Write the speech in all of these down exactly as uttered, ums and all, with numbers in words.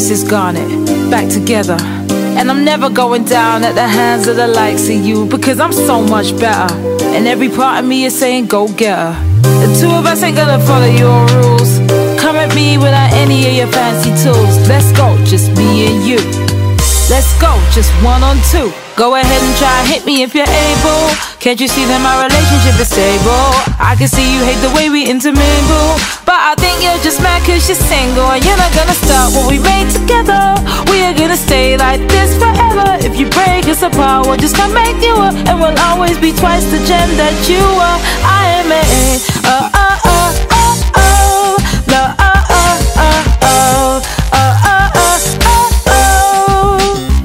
This is Garnet, back together. And I'm never going down at the hands of the likes of you, because I'm so much better. And every part of me is saying go get her. The two of us ain't gonna follow your rules. Come at me without any of your fancy tools. Let's go, just me and you. Let's go, just one on two. Go ahead and try and hit me if you're able. Can't you see that my relationship is stable? I can see you hate the way we intermingle, but I think you're just mad cause you're single. And you're not gonna start what we made together. We are gonna stay like this forever. If you break us apart, we'll just come make you up, and we'll always be twice the gem that you are. I am a uh, uh, uh, uh, oh, no, uh, uh, uh, oh, uh, uh, uh, uh, oh.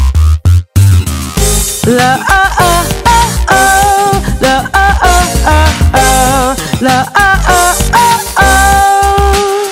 La uh uh uh oh, la uh uh uh oh, la uh uh uh oh.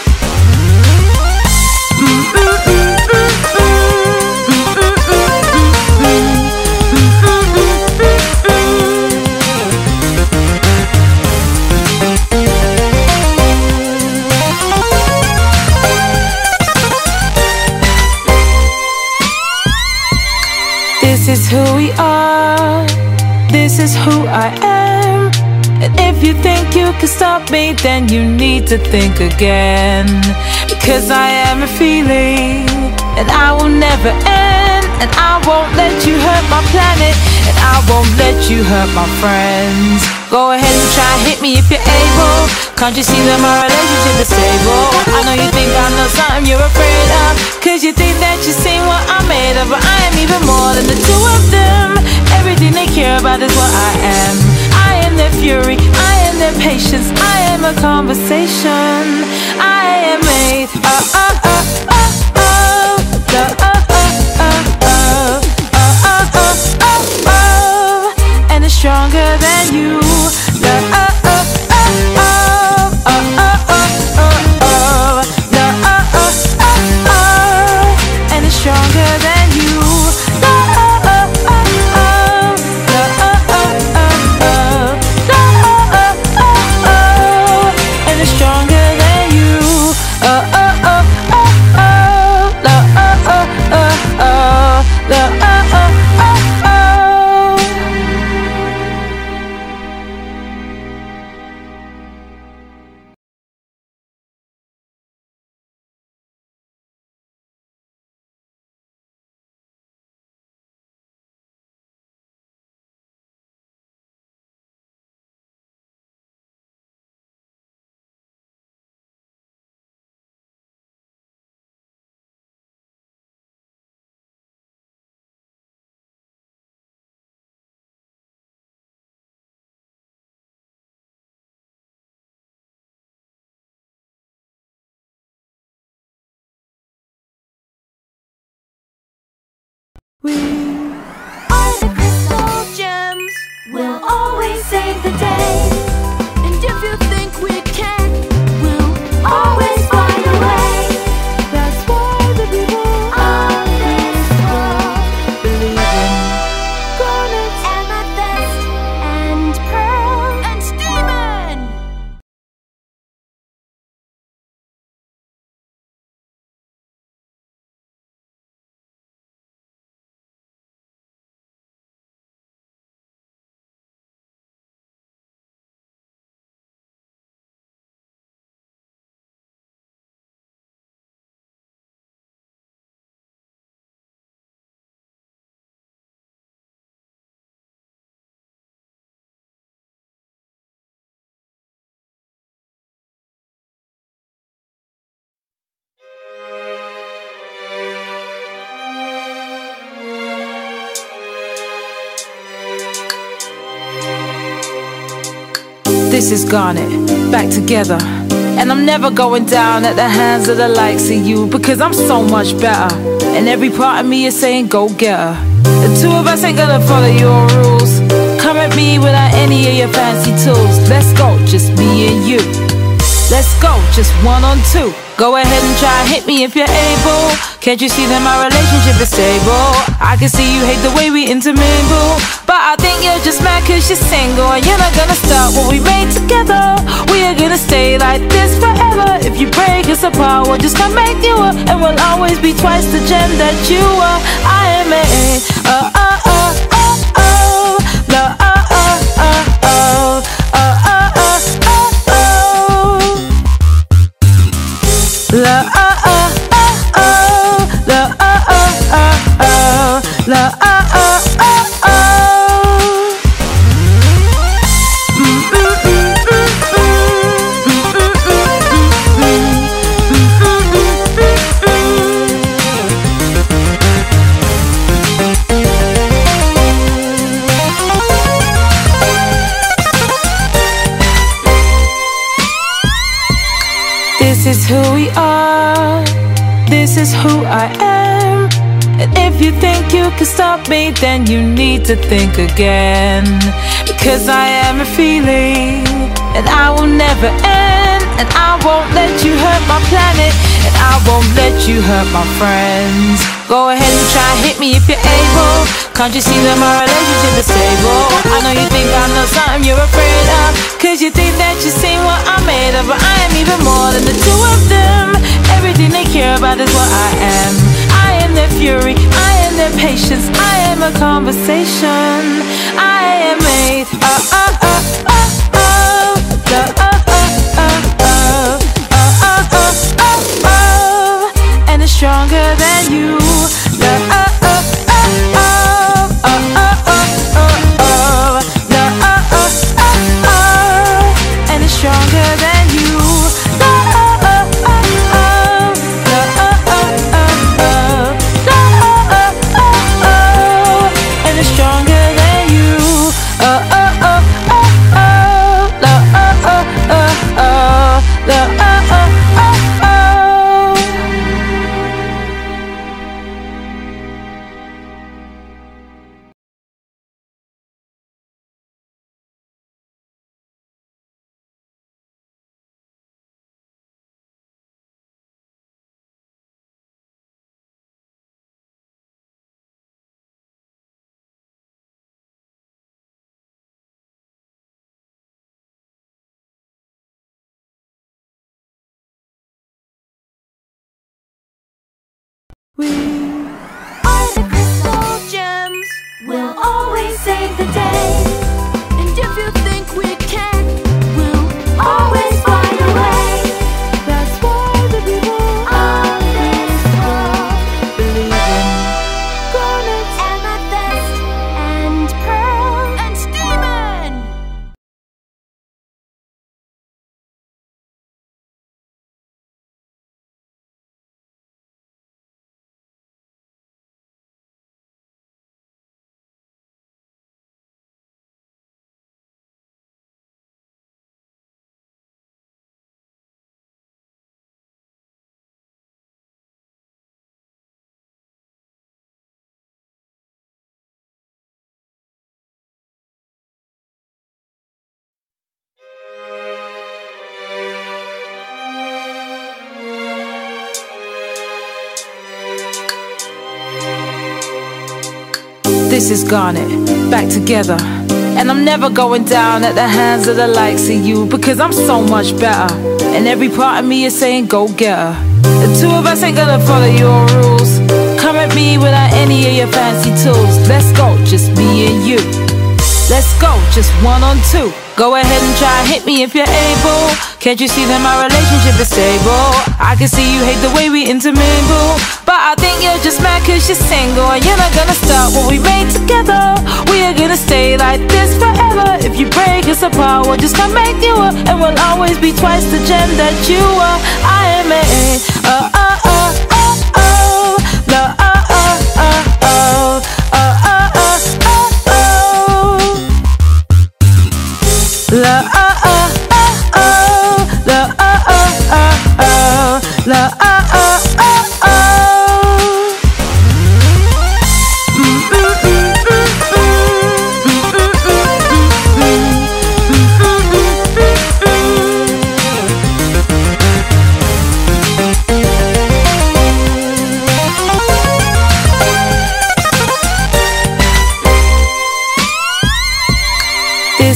This is who we are, this is who I am. And if you think you can stop me, then you need to think again. Because I am a feeling, and I will never end. And I won't let you hurt my planet, and I won't let you hurt my friends. Go ahead and try and hit me if you're able. Can't you see that my relationship is stable? I know you think I know something you're afraid of, cause you think that you've seen what I'm made of. But I am even more than the two of them. Everything they care about is what I am. I am their fury, I am their patience, I am a conversation. I am made, uh, uh, uh, uh, oh, the, uh, uh, uh, oh, uh, uh, uh, uh, oh, and it's stronger than you. The, uh, uh, uh, oh, uh, uh, uh, uh, oh, the, uh, uh, uh, oh, and it's stronger than you. The, uh, uh, uh, oh, the, uh, uh, uh, oh, the, uh, uh, uh, oh, and it's stronger than you. Uh, uh, uh, uh, oh, the, uh, uh, uh, oh, the, uh, uh, uh, oh. We are the crystal gems. We'll always save the day. And if you think we can, we'll always find a way. That's why the people of this world believe in Garnet, amethyst, and pearl, and demon. This is Garnet, back together. And I'm never going down at the hands of the likes of you, because I'm so much better. And every part of me is saying go get her. The two of us ain't gonna follow your rules. Come at me without any of your fancy tools. Let's go, just me and you. Let's go, just one on two. Go ahead and try, hit me if you're able. Can't you see that my relationship is stable? I can see you hate the way we intermingle, but I think you're just mad cause you're single. And you're not gonna stop what we made together. We are gonna stay like this forever. If you break us apart, we'll just come make you up, and we'll always be twice the gem that you are. I am a oh oh oh oh oh no oh oh oh oh oh oh oh oh oh la oh oh oh oh la oh oh oh oh la oh oh oh oh. This is who we are, this is who I am. And if you think you can stop me, then you need to think again. Because I am a feeling, and I will never end. And I won't let you hurt my planet, and I won't let you hurt my friends. Go ahead and try, hit me if you're able. Can't you see that my relationship is stable? I know you think I know something you're afraid of, cause you think that you've seen what I'm made of. But I am even more than the two of them. Everything they care about is what I am. I am their fury, I am their patience, I am a conversation. I am made oh oh oh oh oh the oh oh oh oh oh oh oh oh oh, and it's stronger than you. The oh oh oh oh oh oh oh oh oh the oh oh oh oh, and it's stronger than you. The oh oh oh oh the oh oh oh oh the oh oh oh oh, and it's stronger than you. Oh oh oh oh oh the oh oh oh oh the oh oh oh oh. We are the crystal gems. We'll always save the day. And if you think we can, we'll always find a way. That's why the people Of this world believe in Garnet. amethyst and pearl and demon. This is Garnet, back together. And I'm never going down at the hands of the likes of you, because I'm so much better. And every part of me is saying go get her. The two of us ain't gonna follow your rules. Come at me without any of your fancy tools. Let's go, just me and you. Let's go, just one on two. Go ahead and try, hit me if you're able. Can't you see that my relationship is stable? I can see you hate the way we intermingle, but I think you're just mad cause you're single. And you're not gonna stop what we made together. We are gonna stay like this forever. If you break us apart, we'll just come make you up, and we'll always be twice the gem that you are. I am a oh oh oh oh oh the oh oh oh oh oh oh oh oh la oh oh oh oh la oh oh oh oh la oh oh oh oh.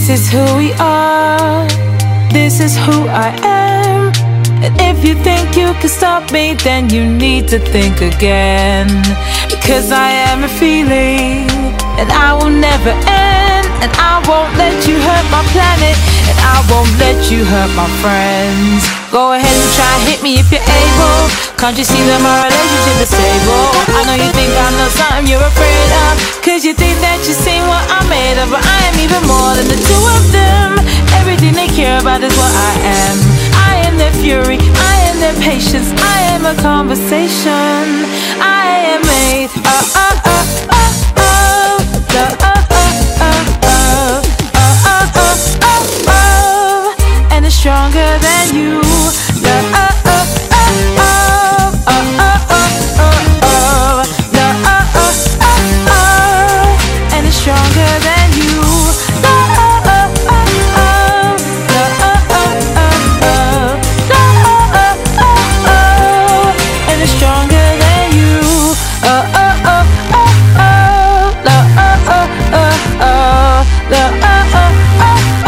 This is who we are, this is who I am. And if you think you can stop me, then you need to think again. Because I am a feeling, and I will never end. And I won't let you hurt my planet, and I won't let you hurt my friends. Go ahead and try hit me if you're able. Can't you see that my relationship is stable? I know you think I know something you're afraid of, cause you think that you've seen what I'm made of. But I am even more than the two of them. Everything they care about is what I am. I am their fury, I am their patience, I am a conversation. I am made, oh, oh, oh, oh, oh, the, oh, oh, oh, oh, oh, oh, oh, oh, oh, and it's stronger than you. The, oh, oh, oh, oh, oh, oh, oh, oh, oh, the, oh, oh, oh, oh, and it's stronger than you. The, oh, oh, oh, oh, the, oh, oh, oh, oh, the, oh, oh, oh, oh, and it's stronger than you. Oh, oh, oh, oh, oh, the, oh, oh, oh, oh, the, oh, oh, oh, oh.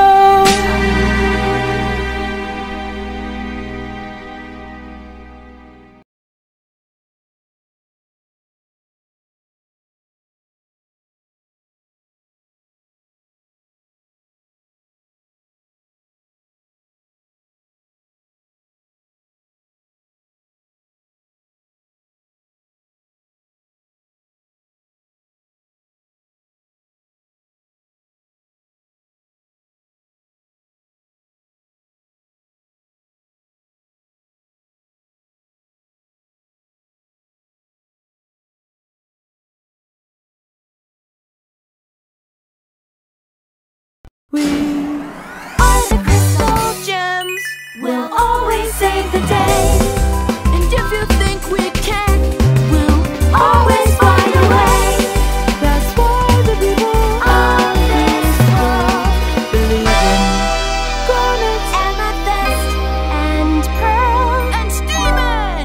We Are the crystal gems. We'll always save the day. And if you think we can, we'll always find a way. That's why the people On this world, believe in Garnet. amethyst and pearl and demon.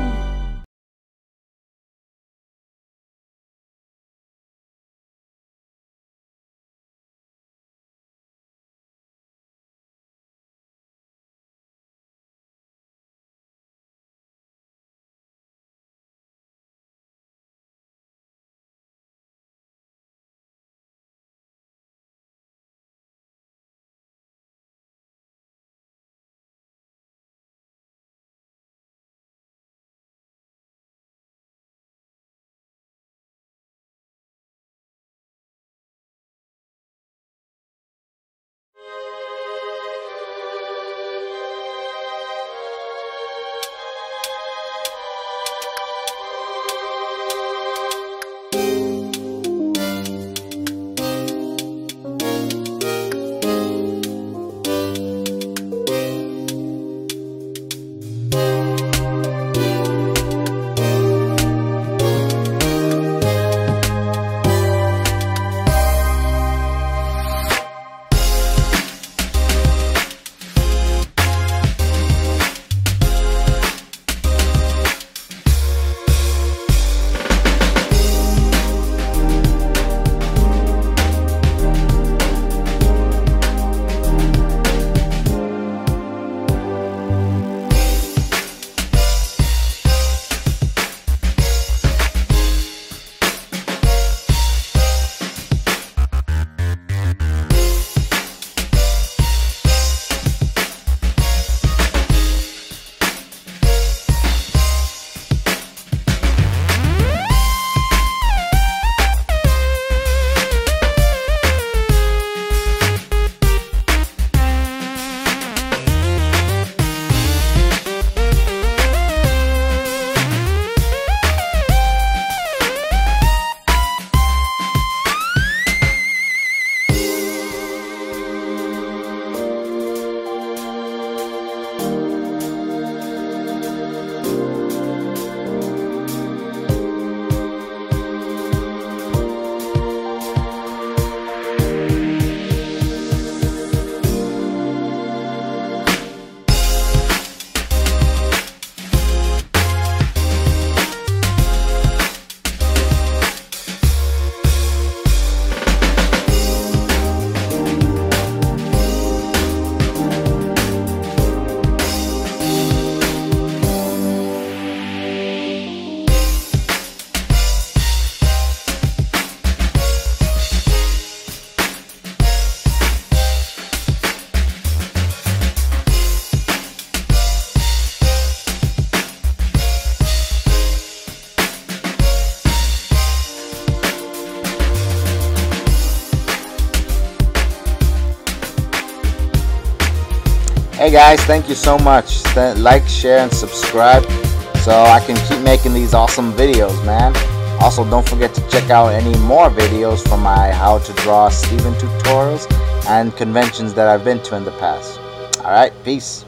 guys, thank you so much. Like, share, and subscribe so I can keep making these awesome videos, man. Also, don't forget to check out any more videos from my How to Draw Steven tutorials and conventions that I've been to in the past. Alright, peace.